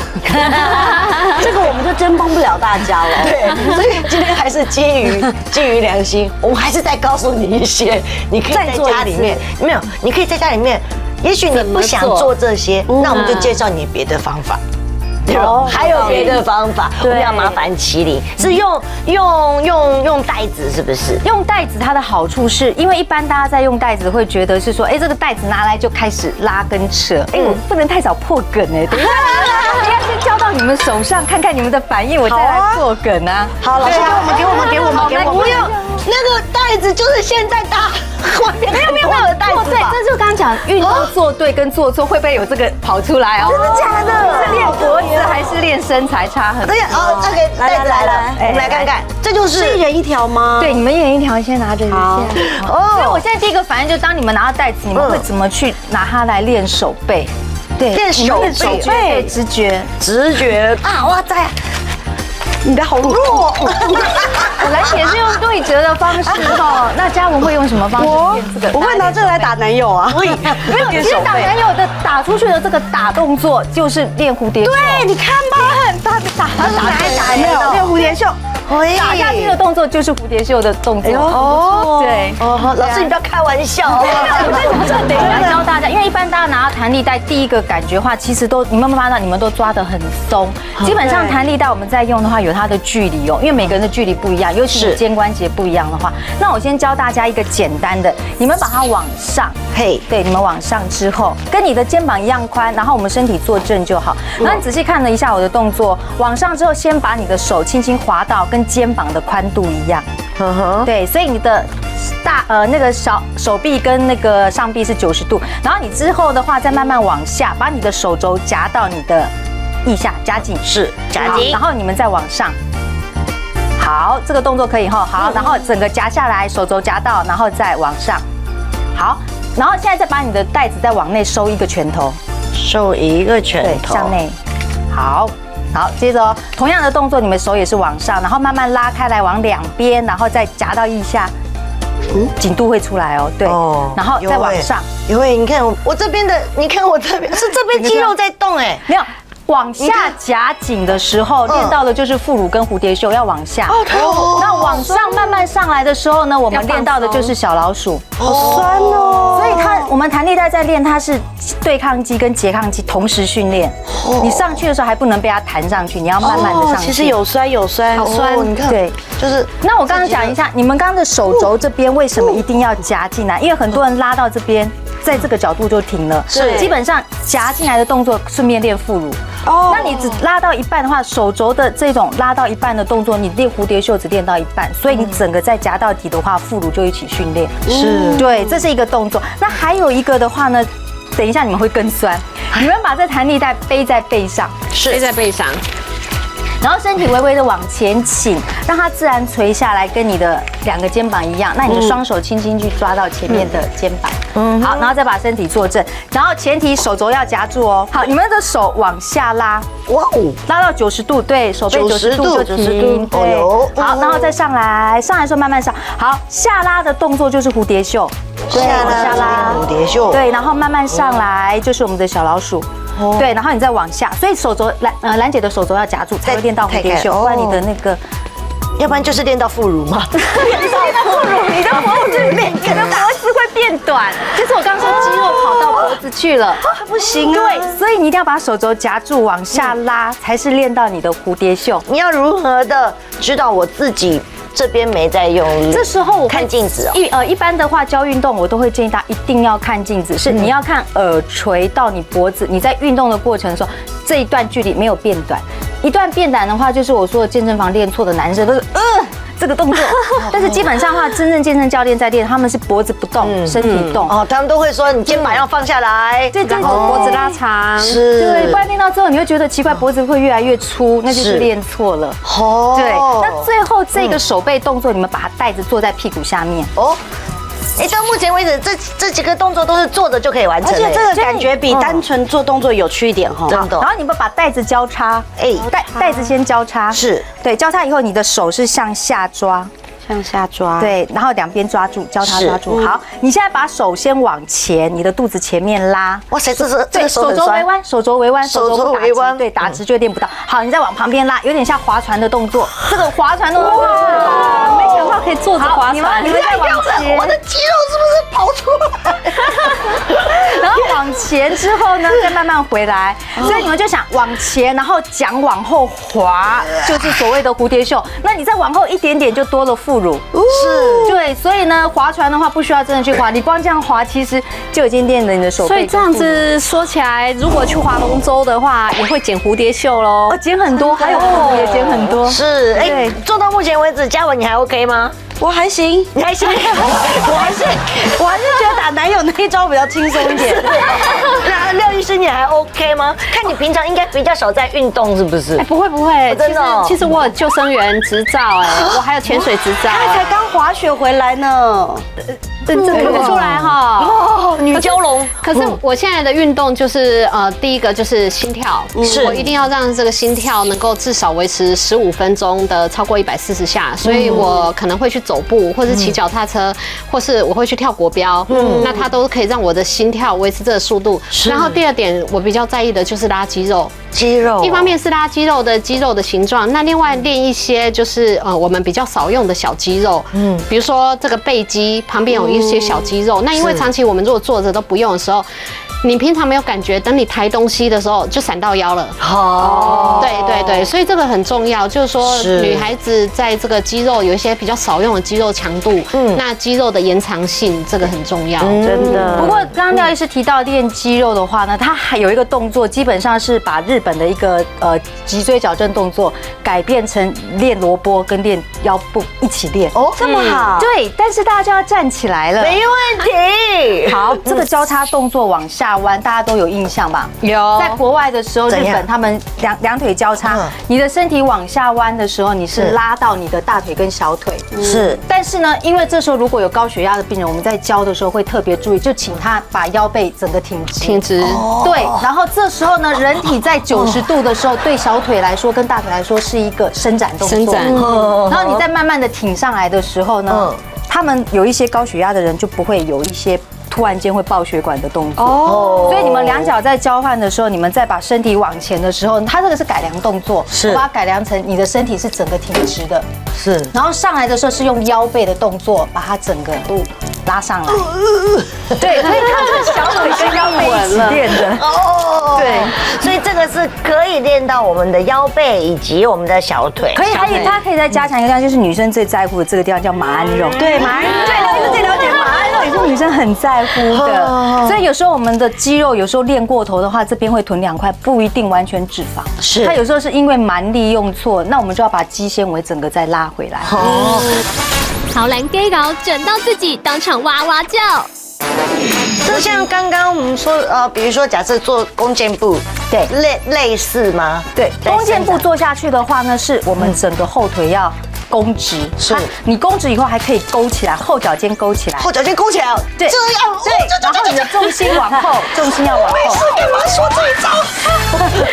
这个我们就真帮不了大家了。 对，所以今天还是基于基于良心，我们还是再告诉你一些，你可以在家里面没有，你可以在家里面，也许你不想做这些，那我们就介绍你别的方法。哦，还有别的方法，我们要麻烦麒麟是用用用用袋子，是不是？ 用袋子它的好处是，因为一般大家在用袋子会觉得是说，哎，这个袋子拿来就开始拉跟扯，哎，我不能太早破梗哎，等一下，我要先交到你们手上，看看你们的反应，我再来破梗啊。 好，老师给我们给我们给我们给我们，不用那个袋子就是现在大外面没有没有没有的袋子， 对，这就是刚刚讲运动做对跟做错会不会有这个跑出来哦？ 真的假的？ 是练脖子还是练身材差很多？ 对，哦，那个袋子来了，我们来看看，这就是一人一条吗？ 对，你们一人一条，先拿着一下。 哦， 所以我现在第一个反应就是，当你们拿到袋子，你们会怎么去拿它来练手背？对， 练手背， 对，直觉， 直觉啊！哇塞，你的好弱。 我来也是用对折的方式哈。那嘉文会用什么方式练这个？ 我会拿这个来打男友啊。 可以， 没有，其实打男友的打出去的这个打动作就是练蝴蝶袖。 对，你看吧， 他打他打打没有练蝴蝶袖。 打下去的动作就是蝴蝶袖的动作哦，对哦，老师你不要开玩笑哦。 这等一下教大家，因为一般大家拿到弹力带，第一个感觉的话，其实都你们有没有发现到你们都抓得很松？基本上弹力带我们在用的话，有它的距离哦，因为每个人的距离不一样，尤其是肩关节不一样的话，那我先教大家一个简单的，你们把它往上，嘿，对，你们往上之后，跟你的肩膀一样宽，然后我们身体坐正就好。然后你仔细看了一下我的动作，往上之后，先把你的手轻轻滑到跟肩膀的宽度一样，对，所以你的大呃那个小手臂跟那个上臂是九十度，然后你之后的话再慢慢往下，把你的手肘夹到你的腋下，夹紧， 是夹紧， 然后你们再往上，好，这个动作可以哈，好，然后整个夹下来，手肘夹到，然后再往上，好，然后现在再把你的袋子再往内收一个拳头， 收一个拳头， 向内，好。好，接着哦，同样的动作，你们手也是往上，然后慢慢拉开来往两边，然后再夹到腋下，嗯，紧度会出来哦，对，哦，然后再往上。 因为你看我这边的，你看我这边是这边肌肉在动哎， 没有。往下夹紧的时候，练到的就是副乳跟蝴蝶袖要往下。哦，那往上慢慢上来的时候呢，我们练到的就是小老鼠。 好酸哦！ 所以它我们弹力带在练，它是对抗肌跟拮抗肌同时训练。你上去的时候还不能被它弹上去，你要慢慢的上去。 其实有酸有酸， 好酸。 你看， 对， 就是。 那我刚刚讲一下，你们刚刚的手肘这边为什么一定要夹进来？因为很多人拉到这边。在这个角度就停了，是基本上夹进来的动作，顺便练副乳。哦，那你只拉到一半的话，手肘的这种拉到一半的动作，你练蝴蝶袖只练到一半，所以你整个再夹到底的话，副乳就一起训练。是，对，这是一个动作。那还有一个的话呢，等一下你们会更酸，你们把这弹力带背在背上， 是背在背上。 然后身体微微的往前倾，让它自然垂下来，跟你的两个肩膀一样。那你的双手轻轻去抓到前面的肩膀，嗯，好，然后再把身体坐正，然后前提手肘要夹住哦。好，你们的手往下拉，哇哦，拉到九十度，对手背九十度就停，对，好，然后再上来，上来的时候慢慢上，好，下拉的动作就是蝴蝶袖， 对，下拉蝴蝶袖， 对，然后慢慢上来就是我们的小老鼠。对，然后你再往下，所以手肘兰呃兰姐的手肘要夹住，才会练到蝴蝶袖，不然你的那个， 要不然就是练到副乳嘛。 练到副乳，你的脖子变，你的脖子会变短。就是我刚刚说肌肉跑到脖子去了， 不行啊。 对，所以你一定要把手肘夹住，往下拉，才是练到你的蝴蝶袖。 你要如何的知道我自己？这边没在用力， 这时候我看镜子哦。 一呃一般的话教运动，我都会建议大家一定要看镜子，是你要看耳垂到你脖子，你在运动的过程的时候，这一段距离没有变短。一段变短的话，就是我说的健身房练错的男生都是呃这个动作，但是基本上的话，真正健身教练在练，他们是脖子不动，身体动。 哦，他们都会说你肩膀要放下来， 对，然后脖子拉长， 是， 对，不然练到之后你会觉得奇怪，脖子会越来越粗，那就是练错了。哦，对，那最后这个手背动作，你们把它带着坐在屁股下面。哦。 哎，到目前为止，这这几个动作都是坐着就可以完成， 而且这个感觉比单纯做动作有趣一点哈。 真的。 然后你们把带子交叉，哎，带带子先交叉， 是对， 交叉以后，你的手是向下抓， 向下抓， 对，然后两边抓住，交叉抓住。好，你现在把手先往前，你的肚子前面拉。 哇塞，这是这对， 个手手很酸。 肘微弯，手肘微弯， 手肘不打微弯直对，打直就练不到。好，你再往旁边拉，有点像划船的动作。这个划船动作，哇，没想到可以坐着划船。你们再往前， 我的肌肉是不是跑出来？ 然后往前之后呢，再慢慢回来。所以你们就想往前，然后桨往后滑，就是所谓的蝴蝶袖。那你再往后一点点，就多了副乳。 是， 对，所以呢，划船的话不需要真的去划，你光这样划，其实就已经练了你的手背。 所以这样子说起来，如果去划龙舟的话，也会剪蝴蝶袖喽。 哦，剪很多，还有副乳也剪很多。 是，哎，做到目前为止，嘉文你还 OK 吗？ 我还行， 你还行， 我还是我还是觉得打男友那一招比较轻松一点。 那廖医师你还 OK 吗？看你平常应该比较少在运动，是不是？ 哎，不会不会，其实真的哦其实我有救生员执照，哎，我还有潜水执照。 他才刚滑雪回来呢， 这这看得出来哈。 哦，女蛟龙。 可是我现在的运动就是呃，第一个就是心跳， 是我一定要让这个心跳能够至少维持十五分钟的超过一百四十下，所以我可能会去走步，或是骑脚踏车，或是我会去跳国标，嗯，那它都可以让我的心跳维持这个速度。然后第二点，我比较在意的就是拉肌肉。 肌肉， 一方面是拉肌肉的肌肉的形状，那另外练一些就是呃我们比较少用的小肌肉，嗯，比如说这个背肌旁边有一些小肌肉，那因为长期我们如果坐着都不用的时候，你平常没有感觉，等你抬东西的时候就闪到腰了。 哦， 对对对，所以这个很重要，就是说女孩子在这个肌肉有一些比较少用的肌肉强度，嗯，那肌肉的延长性这个很重要， 真的。 不过刚刚廖医师提到练肌肉的话呢，他还有一个动作，基本上是把日本的一个呃脊椎矫正动作改变成练萝卜跟练腰部一起练。 哦，这么好， 对，但是大家就要站起来了。 没问题。 好，这个交叉动作往下弯，大家都有印象吧？ 有。 在国外的时候，日本他们两两腿交叉，你的身体往下弯的时候，你是拉到你的大腿跟小腿。 是。 但是呢，因为这时候如果有高血压的病人，我们在教的时候会特别注意，就请他把腰背整个挺直。 挺直。 对。然后这时候呢，人体在九十度的时候，对小腿来说跟大腿来说是一个伸展动作。 伸展。 然后你再慢慢的挺上来的时候呢，他们有一些高血压的人就不会有一些突然间会爆血管的动作。哦。所以你们两脚在交换的时候，你们再把身体往前的时候，它这个是改良动作， 是我把它改良成你的身体是整个挺直的。 是。 然后上来的时候是用腰背的动作把它整个拉上来。对，所以它是小腿跟腰背一起练的。哦。对， 所以这个是可以练到我们的腰背以及我们的小腿。 可以，还有它可以再加强一个地方，就是女生最在乎的这个地方叫马鞍肉。 对，马鞍肉。 对，就是最了解马鞍肉也是女生很在乎的。所以有时候我们的肌肉有时候练过头的话，这边会囤两块，不一定完全脂肪。 是。 它有时候是因为蛮力用错，那我们就要把肌纤维整个再拉回来。哦。 陶兰 gay 搞整到自己当场哇哇叫。 就像刚刚我们说，呃，比如说假设做弓箭步， 对， 类类似吗？ 对，弓箭步做下去的话呢，是我们整个后腿要弓直，是你弓直以后还可以勾起来，后脚尖勾起来， 后脚尖勾起来， 对， 这样， 对，然后你的重心往后，重心要往后。 没事，干嘛说这一招？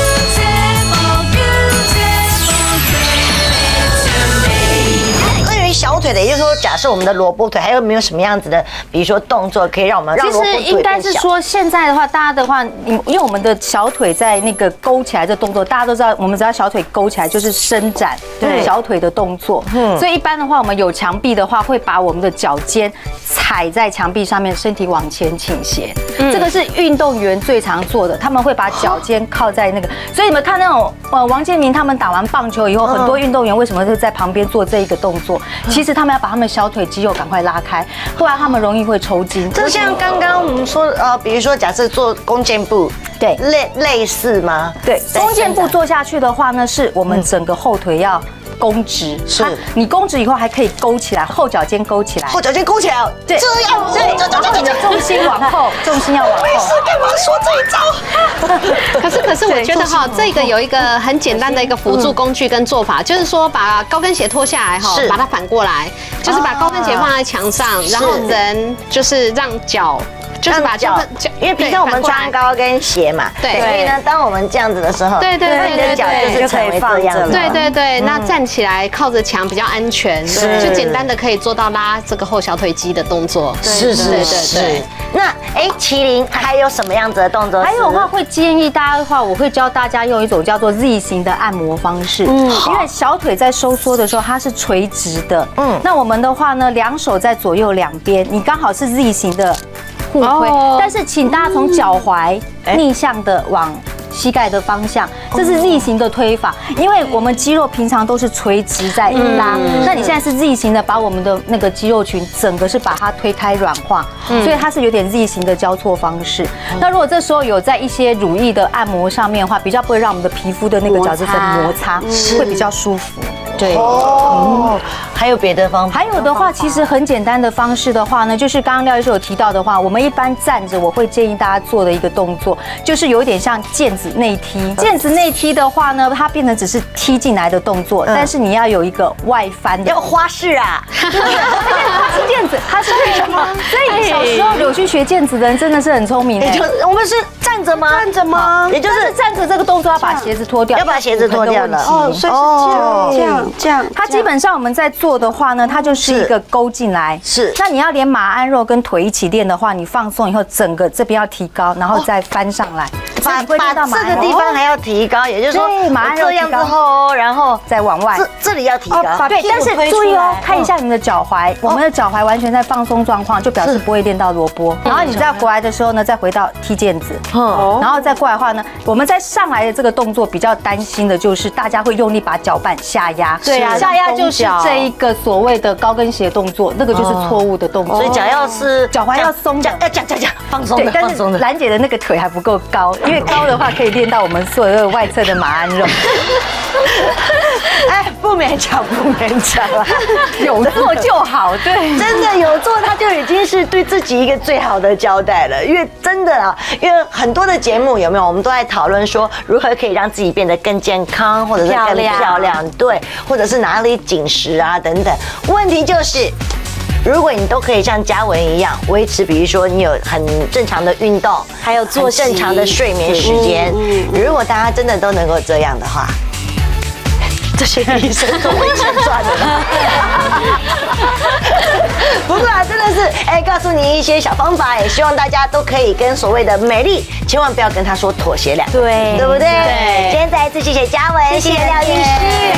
小腿的，也就是说，假设我们的萝卜腿，还有没有什么样子的，比如说动作可以让我们让萝卜腿变小？ 其实应该是说，现在的话，大家的话，因为我们的小腿在那个勾起来的动作，大家都知道，我们只要小腿勾起来就是伸展小腿的动作。嗯，所以一般的话，我们有墙壁的话，会把我们的脚尖踩在墙壁上面，身体往前倾斜。这个是运动员最常做的，他们会把脚尖靠在那个。所以你们看那种呃王建民他们打完棒球以后，很多运动员为什么会在旁边做这一个动作？其实他们要把他们小腿肌肉赶快拉开，不然他们容易会抽筋。 这像刚刚我们说，呃，比如说假设做弓箭步， 对， 类类似吗？ 对，弓箭步做下去的话呢，是我们整个后腿要弓直，是你弓直以后还可以勾起来，后脚尖勾起来， 后脚尖勾起来， 对， 这样， 对，然后你的重心往后，重心要往后。 没事，干嘛说这一招？ 可是可是我觉得哈，这个有一个很简单的一个辅助工具跟做法，就是说把高跟鞋脱下来哈，把它反过来，就是把高跟鞋放在墙上，然后人就是让脚就是把脚， 因为平常我们穿高跟鞋嘛， 对， 所以呢，当我们这样子的时候， 对对对， 你的脚就是成为这样子， 对对对，那站起来靠着墙比较安全，就简单的可以做到拉这个后小腿肌的动作， 是是是。那哎，麒麟还有什么样子的动作？ 还有的话会建议大家的话，我会教大家用一种叫做 Z 型的按摩方式，嗯，因为小腿在收缩的时候它是垂直的，嗯，那我们的话呢，两手在左右两边，你刚好是 Z 型的互推，但是请大家从脚踝逆向的往膝盖的方向，这是 Z 型的推法，因为我们肌肉平常都是垂直在拉，那你现在是 Z 型的，把我们的那个肌肉群整个是把它推开软化，所以它是有点 Z 型的交错方式。那如果这时候有在一些乳液的按摩上面的话，比较不会让我们的皮肤的那个角质层摩擦，会比较舒服。对哦，还有别的方法？ 还有的话，其实很简单的方式的话呢，就是刚刚廖医师有提到的话，我们一般站着，我会建议大家做的一个动作，就是有点像毽子内踢。毽子内踢的话呢，它变成只是踢进来的动作，但是你要有一个外翻的， 要花式啊！ 它是毽子，它是为什么？所以小时候有去学毽子的人真的是很聪明。 就我们是站着吗？ 站着吗？ 也就是站着这个动作要把鞋子脱掉， 要把鞋子脱掉了。 哦，所以是这样。这样，它基本上我们在做的话呢，它就是一个勾进来。是，那你要连马鞍肉跟腿一起练的话，你放松以后，整个这边要提高，然后再翻上来， 把把这个地方还要提高，也就是说马鞍肉这样之后，然后再往外， 这这里要提高。 对，但是注意哦，看一下你的脚踝，我们的脚踝完全在放松状况，就表示不会练到萝卜。然后你再回来的时候呢，再回到踢毽子，然后再过来的话呢，我们在上来的这个动作比较担心的就是大家会用力把脚板下压。对啊，下压就是这一个所谓的高跟鞋动作，那个就是错误的动作。 所以脚要是脚踝要松的， 要这样这样这样放松的， 但是兰姐的那个腿还不够高，因为高的话可以练到我们所有外侧的马鞍肉。 哎，不勉强，不勉强了， 有做就好。对， 真的有做，他就已经是对自己一个最好的交代了。因为真的啊，因为很多的节目有没有，我们都在讨论说如何可以让自己变得更健康，或者是更漂亮，对，或者是哪里紧实啊等等。问题就是，如果你都可以像嘉文一样维持，比如说你有很正常的运动，还有做正常的睡眠时间，如果大家真的都能够这样的话，这些医生都会钱赚的啦。不过啊，真的是哎，告诉你一些小方法，也希望大家都可以跟所谓的美丽，千万不要跟他说妥协两个字，对，对不对？对。今天再一次谢谢嘉文，谢谢廖医师。